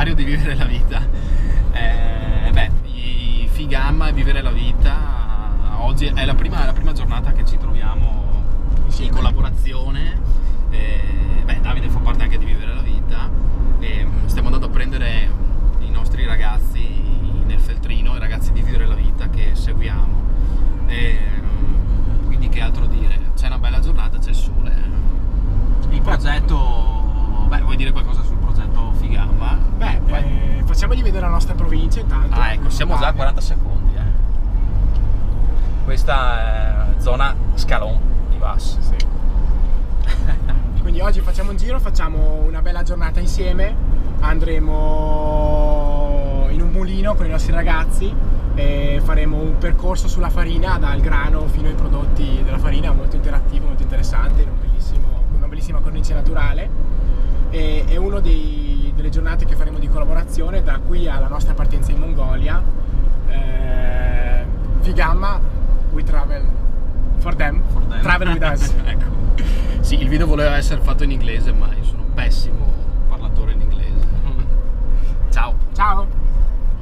diario di vivere la vita. I Figamma e vivere la vita. Oggi è la prima giornata che ci troviamo in collaborazione. Davide fa parte anche di Vivere la Vita e stiamo andando a prendere i nostri ragazzi nel feltrino, i ragazzi di Vivere la Vita che seguiamo. Quindi che altro dire? C'è una bella giornata, c'è il sole. Il progetto, vuoi dire qualcosa sul progetto Figamma? Facciamogli vedere la nostra provincia intanto. Ecco, siamo già a 40 secondi. Questa è zona Scalon di Vas. Sì. Quindi oggi facciamo un giro, facciamo una bella giornata insieme, andremo in un mulino con i nostri ragazzi e faremo un percorso sulla farina dal grano fino ai prodotti della farina, molto interattivo, molto interessante, con una bellissima cornice naturale. È una delle giornate che faremo di collaborazione da qui alla nostra partenza in Mongolia. Figamma, we travel for them. Travel with us. Ecco. Sì, il video voleva essere fatto in inglese, ma io sono pessimo parlatore in inglese. Ciao. Ciao.